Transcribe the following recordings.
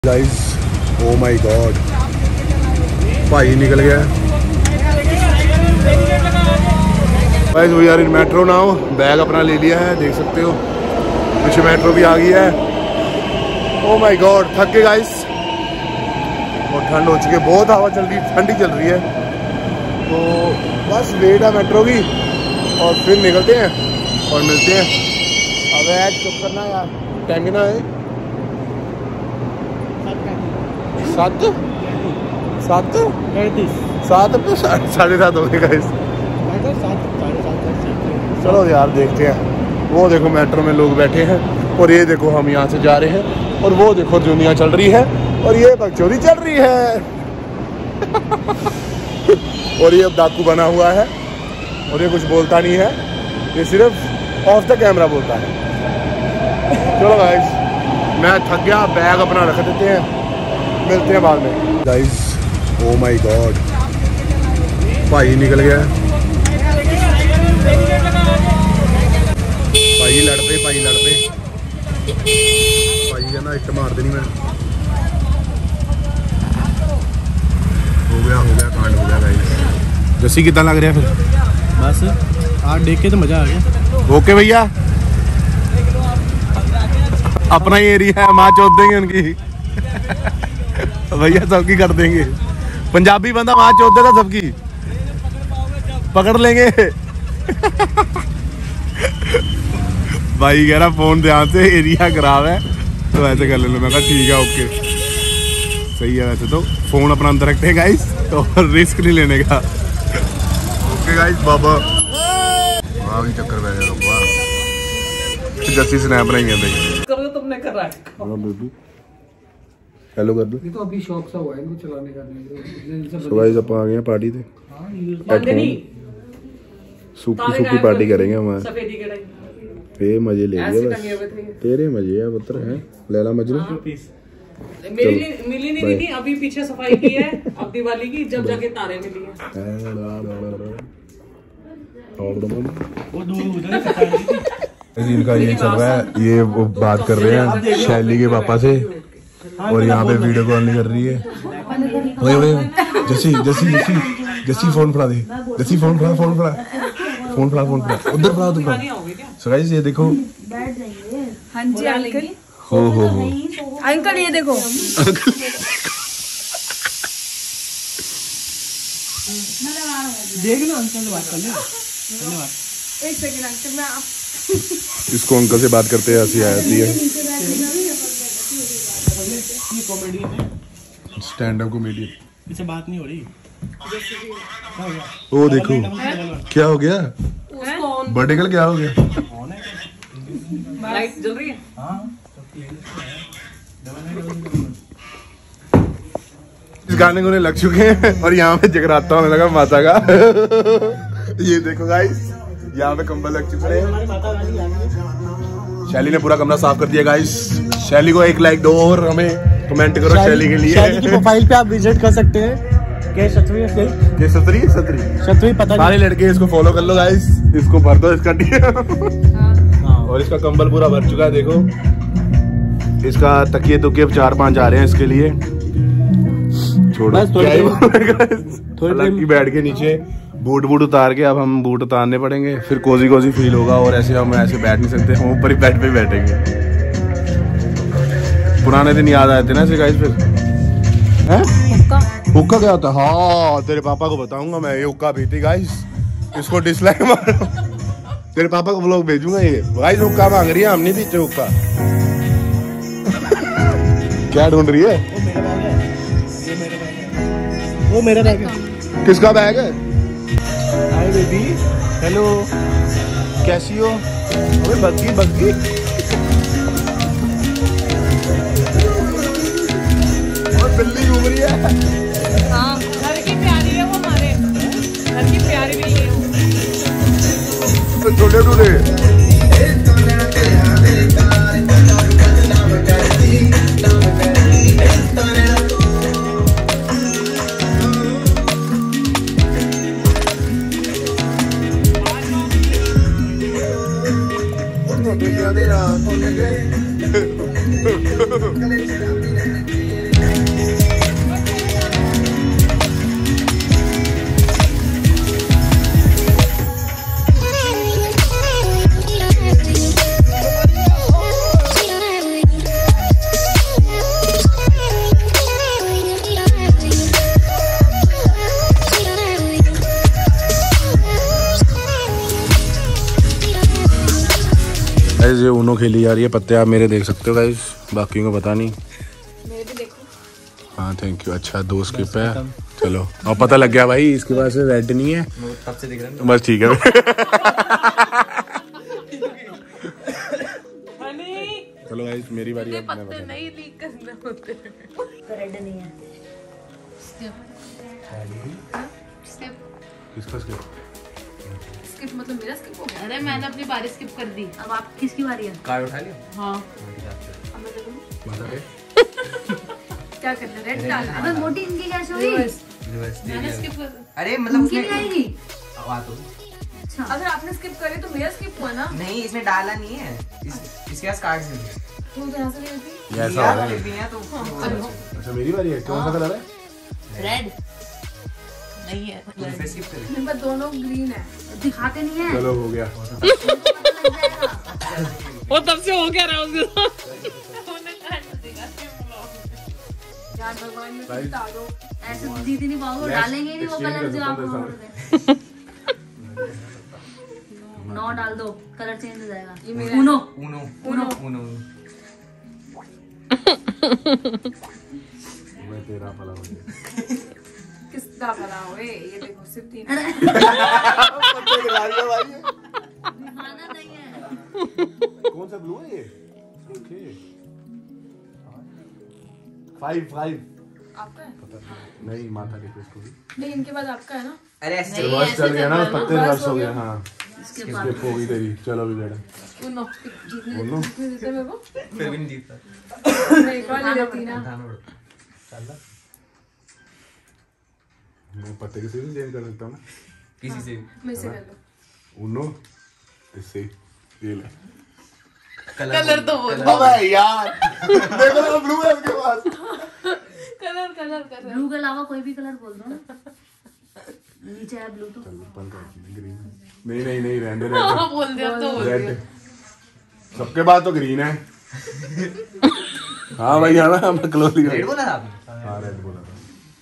Guys oh my God भाई निकल गया। Guys we are in metro now. Bag अपना ले लिया है, देख सकते हो पीछे मेट्रो भी आ गई है। ओ माय गॉड थक गए गाइस, और ठंड हो चुकी है, बहुत हवा चल रही है, ठंडी चल रही है। तो बस वेट है मेट्रो की और फिर निकलते हैं और मिलते हैं। अब ऐड चुप करना यार, टैंगना है। 7 पे 7:30 हो गए गाइस। चलो यार देखते हैं। वो देखो मेट्रो में लोग बैठे हैं और ये देखो हम यहाँ से जा रहे हैं और वो देखो दुनिया चल रही है और ये बकचोदी चल रही है। और ये अब डाकू बना हुआ है और ये कुछ बोलता नहीं है, ये सिर्फ ऑफ द कैमरा बोलता है। चलो गाइस मैं थक गया, बैग अपना रख देते हैं, मिलते हैं बाद में। गाइस ओ माय गॉड भाई निकल गया। भाई लड़ पे भाई है ना, इट मार देनी मैं। हो गया कांड हो गया गाइस। जस्सी कितना लग रहा है फिर? बस आज देख के तो मजा आ गया। ओके भैया अपना ही एरिया है, माँ चोद देंगे उनकी। भैया सबकी कर देंगे, पंजाबी बंदा वहां चोद देगा सबकी, पकड़ लेंगे। भाई कह रहा फोन ध्यान से, एरिया खराब है तो ऐसे कर लेना। मैं कहा ठीक है ओके सही है। वैसे तो फोन अपना अंदर रखते हैं गाइस, तो रिस्क नहीं लेने का। ओके गाइस बाबा आगे चक्कर पै गया। जस्सी स्नैप नहीं कहते तुमने कर रहा है। हेलो कर दो। ये तो अभी शौक सा हुआ है इनको चलाने का। सो गाइस अपन आ गए हैं पार्टी पे। सूखी पार्टी करेंगे हम। सफेदी के टाइम ये मजे ले लिए बस, तेरे मजे है पुत्र हैं। लैला मजनू मिली नहीं थी, अभी पीछे सफाई की है अब दिवाली की, जब जाके तारे मिली है। इनका ये चल रहा है, ये वो बात कर रहे हैं शैली के पापा से और यहाँ पे वीडियो कॉल नहीं कर रही है। जस्सी फोन फड़ा दे, जस्सी फोन फड़ा उधर फड़ा उधर। सो गाइस ये देखो। हाँ जी अंकल। हो अंकल ये देखो। देख लो अंकल से बात कर लो। धन्यवाद। एक सेकंड अंकल मैं इसको अंकल से बात करते हैं, हंसी आती है। स्टैंड अप कॉमेडी इससे बात नहीं हो रही। ओ देखो क्या हो गया, बर्थडे कल क्या हो गया। लाइट जल रही है। इस गाने को लग चुके हैं और यहाँ पे जगराता होने लगा माता का। ये देखो गाइस यहाँ पे कंबल लग चुके हैं। शैली ने पूरा कमरा साफ कर दिया गाइस। शैली को 1 लाइक दो और हमें कमेंट करो शैली के लिए। शैली की प्रोफाइल पे आप विजिट कर सकते हैं। सतवी पता सारे लड़के इसको फॉलो कर लो गाइस, इसको भर दो इसका DM। और इसका कंबल पूरा भर चुका है देखो। इसका तकिए तुकिए 4-5 आ रहे हैं इसके लिए। छोड़ो थोड़ी बैठ के नीचे बूट उतार के, अब हम बूट उतारने पड़ेंगे, फिर कोजी फील होगा। और ऐसे हम ऐसे बैठ नहीं सकते, हम ऊपर ही बेड पे बैठेंगे। पुराने दिन याद आए थे ना ऐसे गाइस। फिर हुक्का क्या होता है? हाँ तेरे पापा को बताऊंगा मैं, ये हुक्का पीती गाइस, इसको डिसलाइक मारो। तेरे पापा को व्लॉग भेजूंगा ये। गाइस हुक्का मांग रही है, हम नहीं पीते हुक्का। क्या ढूंढ रही है? वो मेरा बैग है। किसका बैग है? हाय बेबी, हेलो, कैसी हो? अबे बग्गी और बिल्ली घूम रही है। हाँ घर की प्यारी है वो, हमारे घर की प्यारी भी है वो। छोटे टूटे गाइस ये उनो खेली जा रही है, पत्ते आप मेरे देख सकते हो गाइस, बाकी को पता नहीं। मेरे भी देखो। हाँ थैंक यू। अच्छा 2 स्किप है, चलो और पता लग गया भाई इसके पास रेड नहीं है, तब से दिख रहा है। बस ठीक है। चलो गाइस मेरी बारी है। पत्ते नहीं लीक करने होते। रेड नहीं है। किसका स्किप? स्किप मतलब मेरा स्किप हो गया। अरे मैंने अपनी बारी स्किप कर दी। अब आप किसकी बारी है? कार्ड उठा लिया। हाँ। क्या करना है? रेड डाल। अबे मोटी इनकी क्या शो हुई? मैंने स्किप कर। अरे मतलब उनकी नहीं आएगी। अच्छा अगर आपने स्किप करे तो मेरा स्किप हुआ ना। नहीं इसमें डाला नहीं है, इसके पास कार्ड से तू यहाँ से ले ली। ये ऐसा हो रहा है। तो अच्छा मेरी बारी है, कौन सा कलर है? रेड नहीं है। स्किप कर। मेरे पास दोनों ग्रीन है। दिखाते नहीं है। चलो हो गया। वो तब से हो क्या रहा है उसके साथ। यार भगवान में कुछ डालो। ऐसे तो जीत ही नहीं पाओगे, डालेंगे ही नहीं वो कलर जो आप बोल रहे। 9 डाल दो, कलर चेंज हो जाएगा। ये मेरा उनो उनो उनो उनो मैं तेरा भला हो गया। किसका भला होए? ये देखो सिर्फ 3। दिखाना नहीं है। कौन सा ब्लू है ये? ओके 5 आपका है? नहीं माथा टेको इसको भी। नहीं इनके बाद आपका है ना। अरे ऐसे रिवर्स चल गया ना, पत्ते रिवर्स हो गया। हाँ इसके स्किप हो गई तेरी। चलो भी बेटा उनो बोलो। देते मेरे को। फिर भी नहीं जीतता। नहीं एक बार ले लेती ना। मैं पत्ते किसी से चेंज कर सकता हूँ ना, किसी से मैं से कर लो। उनो इससे ये ले। कलर तो बोल। अबे यार देखो ना ब्लू है उसके पास। कलर ब्लू के अलावा कोई भी कलर बोल दो ना। नीचे है ब्लू तो। ग्रीन नहीं नहीं नहीं रहने दे। बोल दिया तो बोल रेड सबके पास तो ग्रीन है। हाँ भाई हाँ ना मैं क्लोज रेड बोला था आपने? हाँ रेड बोला था।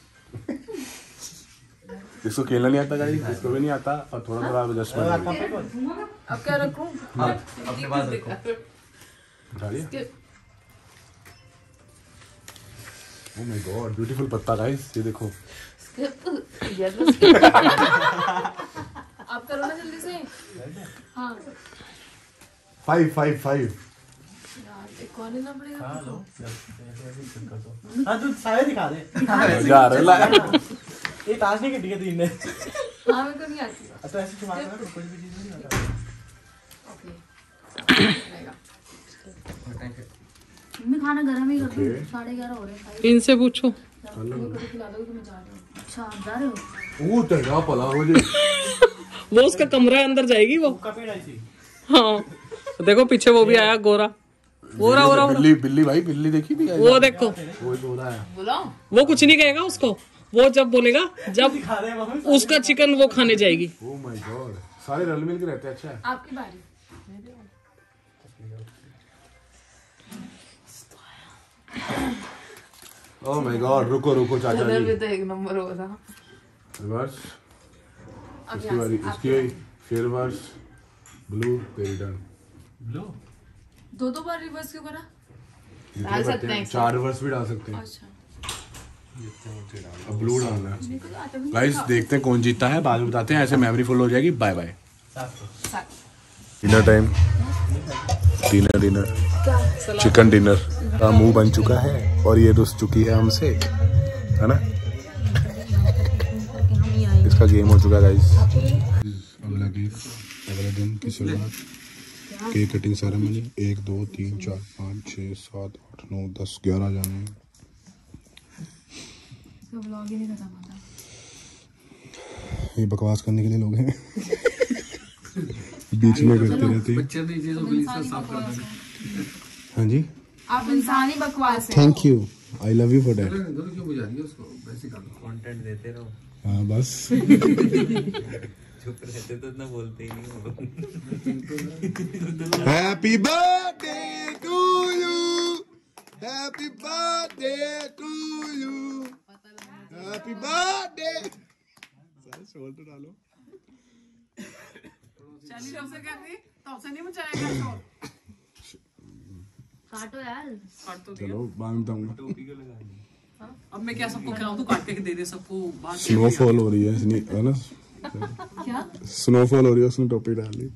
इसको खेलना नहीं आता गाइस, इसको भी नहीं आता और थोड़ा थोड़ा एडजस्टमेंट। अब क्या रखूं? अपने पास रखो। उठा लिया। ओह माय गॉड ब्यूटीफुल पत्ता गाइस, ये देखो। आप करो ना जल्दी से। हाँ 5 यार एक और लेना पड़ेगा। हाँ तू सारे दिखा दे। जा रहा है। ये ताश नहीं कटी है तीन ने। हाँ मेरे को नहीं आती। तो ऐसे चुमा कर तो कोई भी चीज नहीं आता। ओके रहेगा। मम्मी खाना गर्म ही कर दूं। 11:30 हो रहे हैं। इनसे पूछो। अच्छा आप जा रहे हो? ओ तेरा भला हो जाए। वो उसका कमरा है, अंदर जाएगी वो। का पेड़ आई थी। हाँ देखो पीछे वो भी आया गोरा। बिल्ली बिल्ली भाई बिल्ली देखी भी वो देखो वो बोला है। वो कुछ नहीं कहेगा उसको। वो जब बोलेगा जब दिखा दे मम्मी। उसका चिकन वो खाने जाएगी। ओह माय गॉड सारे रल मिल के रहते हैं। अच्छा आपकी बारी। ओह माय गॉड रुको रुको चाचा जी। तो एक नंबर होगा। रिवर्स इसकी बारी इसकी हुई, फिर रिवर्स ब्लू तेरी टर्न। ब्लू दो बार रिवर्स क्यों करा? डाल सकते हैं 4 रिवर्स भी डाल सकते हैं। अच्छा अब ब्लू डालना है गाइस, देखते हैं कौन जीतता है, बाद में बताते हैं। ऐसे मेमोरी फुल हो जाएगी। Bye bye. Dinner time. Dinner chicken dinner का मुंह बन चुका है और ये रुस चुकी है हमसे, है ना। इसका गेम हो चुका है गाइस। अगला दिन की शुरुआत केक कटिंग सेरेमनी। 1 2 3 4 5 6 7 8 9 10 11 जाने हैं। ये बकवास करने के लिए लोग हैं। बीच में करते रहते हैं। हाँ जी आप इंसानी बकवास है। Thank you I love you for that. Content देते रहो। हाँ बस चुप रहते तो इतना बोलते ही नहीं हो। Happy birthday to you, happy birthday to you, happy birthday. शोर तो डालो। चलिए सबसे कर दी, तब से नहीं मचाएगा शोर। काटो यार। काट तो चलो बाद में बताऊंगा। टोपी को लगानी दिया। अब मैं क्या सबको खिलाऊं? तो काट के दे दे सबको बाहर। स्नोफॉल हो रही है इसने, है ना? क्या? स्नोफॉल हो रही है, उसने टोपी डाल ली।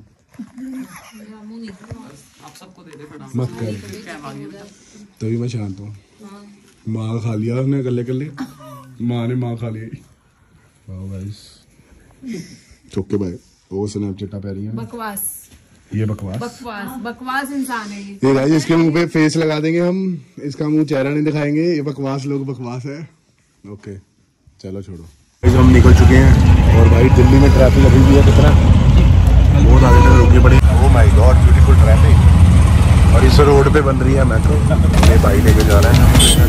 आप सबको दे दे फटाफट। मत कर, क्या मांगी बेटा? तभी मैं शांत हूँ। माँ खा लिया उसने कल्ले कल्ले, माँ ने माँ खा ली। वाह गाइस, चौके भाई वो स्नैपचैट पे आ रही है। बकवास, ये बकवास बकवास इंसान है ये। ये गाइस, इसके मुंह पे फेस लगा देंगे हम, इसका मुंह चेहरा नहीं दिखाएंगे। ये बकवास लोग बकवास है। ओके चलो छोड़ो। हम निकल चुके हैं और भाई दिल्ली में ट्रैफिक अभी भी है कितना, बहुत आगे तक रुके पड़े। Oh my god, beautiful traffic. और इस रोड पे बन रही है मेट्रो। मेरे भाई लेके जा रहे हैं।